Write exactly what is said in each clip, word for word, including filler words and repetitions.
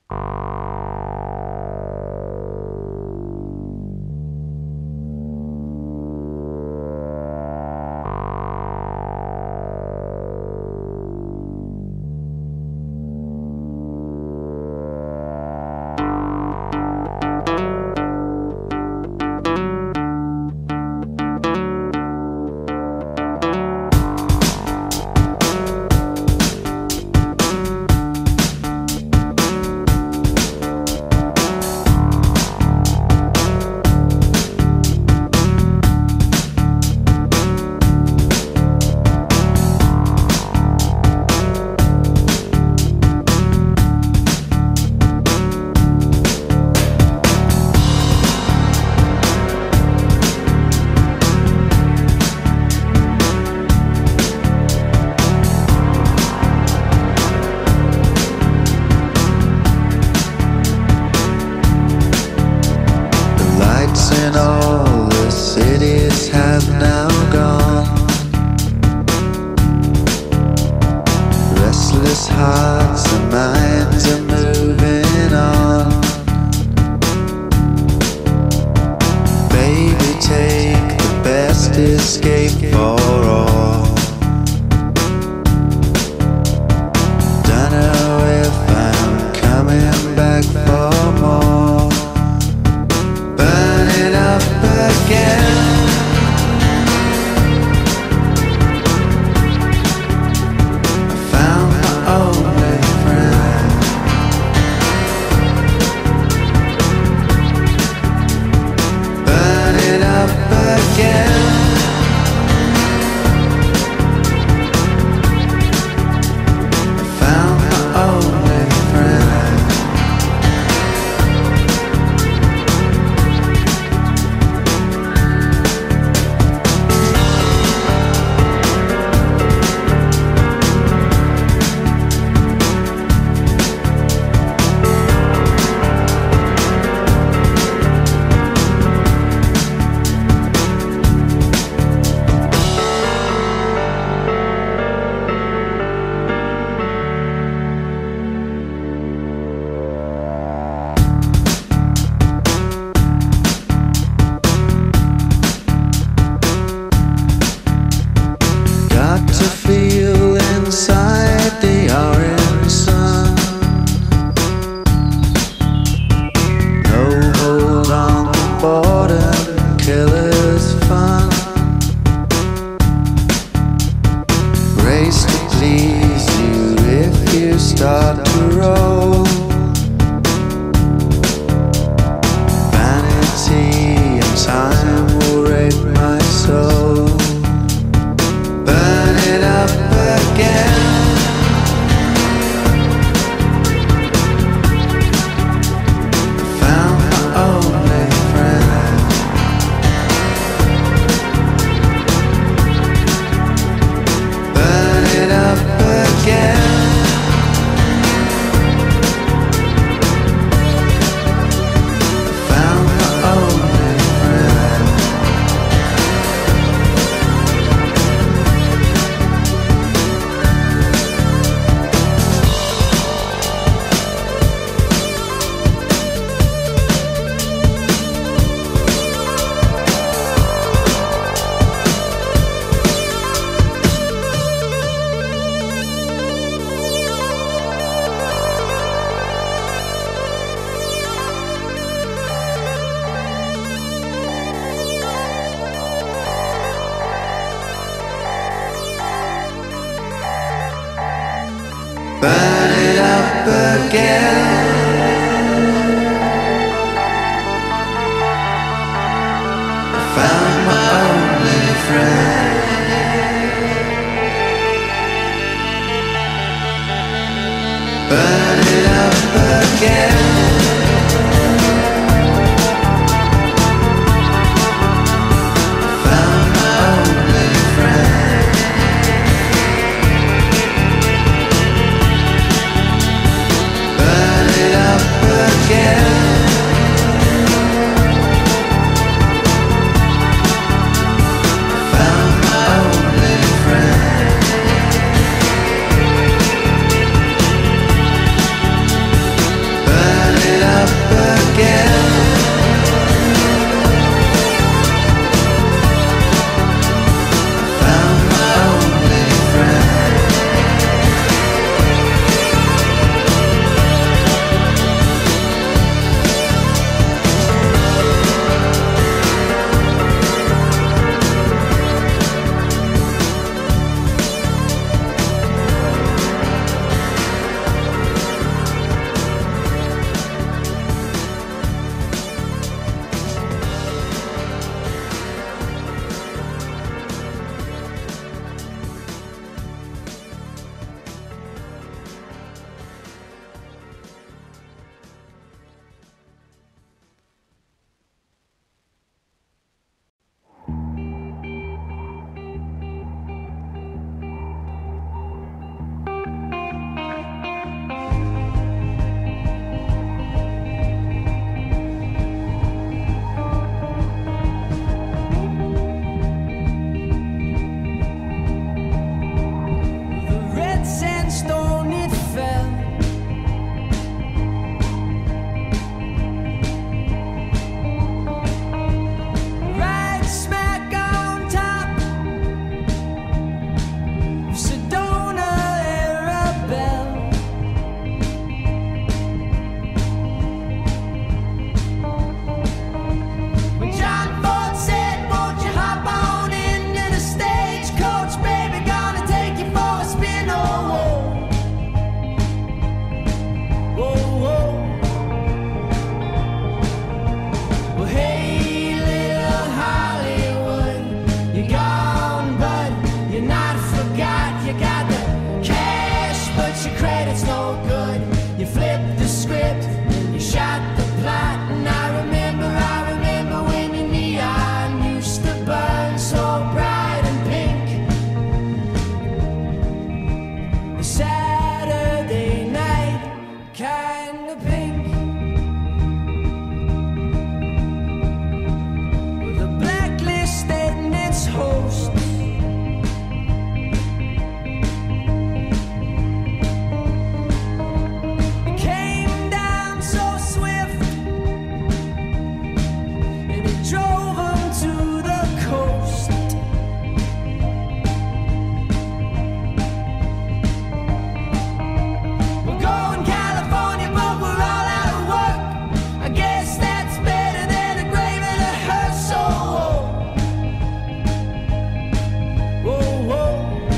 And all the cities have now gone. Restless hearts and minds are moving on. Baby, take the best escape for all. Don't know if I'm coming back for more. Burn it up again. I found my only friend. Burn it up again. I found my only friend. To feel inside the orange sun. No hold on the boredom, killer's fun. Race to please you if you start to roll. Vanity and time will rape my soul. Burn it up again. I found my only friend. Burn it up again. I found my only friend. Burn it up again. I found my only friend. Burn it up again. Burn kind of pink, with a blacklist and its host. It came down so swift, and it drove them to the coast. We're going California, but we're all out of work. I guess that's better than a grave in a hearse. So whoa, whoa,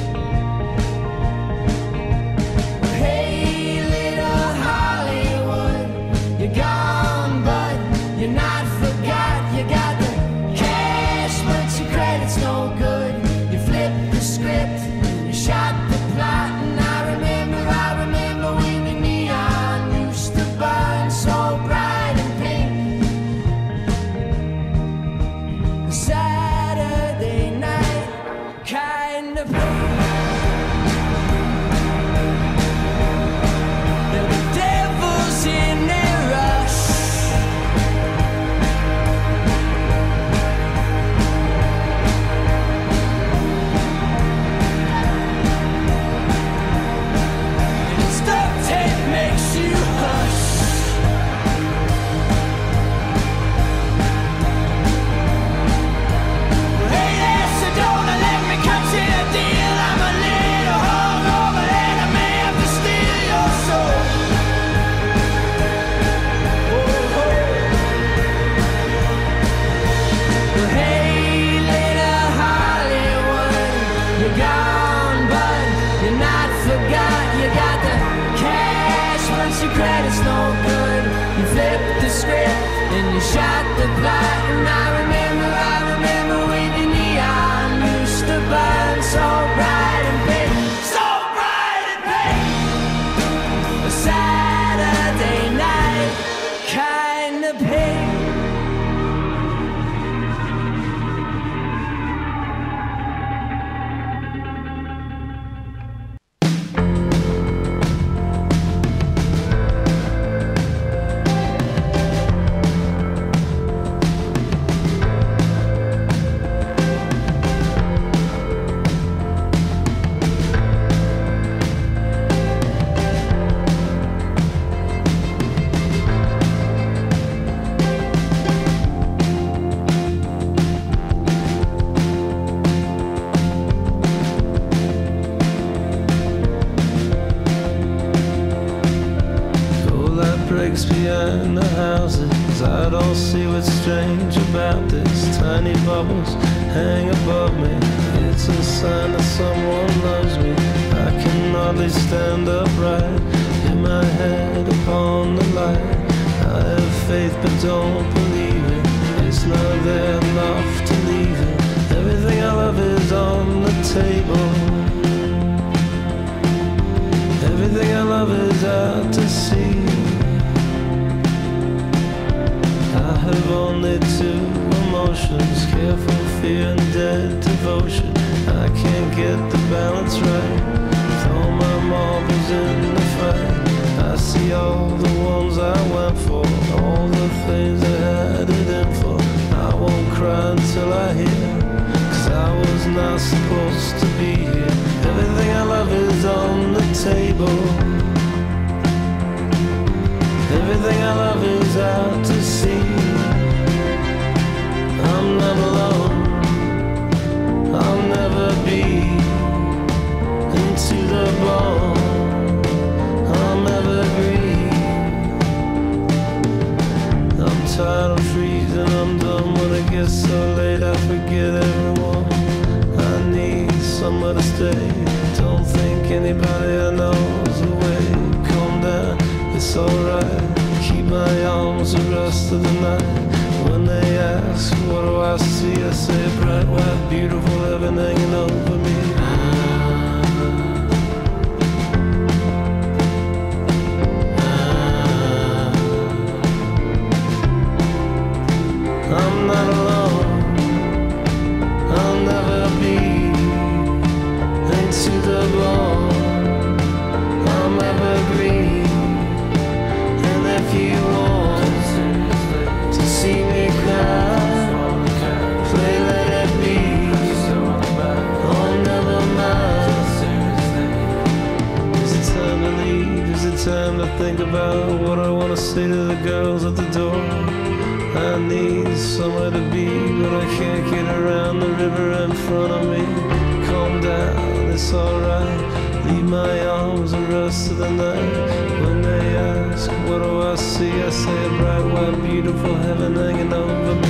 whoa. Hey, little Hollywood, you're gone, but you're not forgot. You got the cash, but your credit's no good. You flipped the script, you shot the plot, and I remember, I remember when the neon used to burn so bright and pink. A Saturday night kind of pink. There were devils in their rush. And it's duct tape makes you hush. Hey there, Sedona, let me cut you a deal. I'm a little hungover and I may have to steal your soul. Oh, oh. Well, hey, little Hollywood, you're gone, but you're not forgot. You got the cash, but your credit's no good. You flipped the script and you shot the plot. And I remember, I remember when the neon used to burn so bright and pink, so bright and pink. A Saturday night kind of pink. Cold light breaks behind the houses. I don't see what's strange about this. Tiny bubbles hang above me. It's a sign that someone loves me. I can hardly stand upright. Hit my head upon the light. I have faith but don't believe it. It's not there enough to leave it. Everything I love is on the table. Everything I love is out to sea. I have only two emotions, careful fear and dead devotion. I can't get the balance right. Throw my marbles in the fight. I see all the ones I went for, all the things I had it in for. I won't cry until I hear, 'cause I was not supposed to be here. Everything I love is on the table. Everything I love is out to sea. I'm not alone, I'll never be. Into the bone, I'm evergreen. I'm tired of freezing, I'm done. When it gets so late I forget everyone. I need somewhere to stay. Don't think anybody I know's the way. Calm down, it's alright. Keep my arms the rest of the night. When they ask, what do I see? I say bright, white, beautiful heaven hanging over me. I'm not alone, I'll never be. Into the bone, I'm evergreen. think about what I wanna say to the girls at the door. I need somewhere to be, but I can't get around the river in front of me. Calm down, it's alright. Leave my arms the rest of the night. When they ask, what do I see? I say a bright, white, beautiful heaven hanging over me.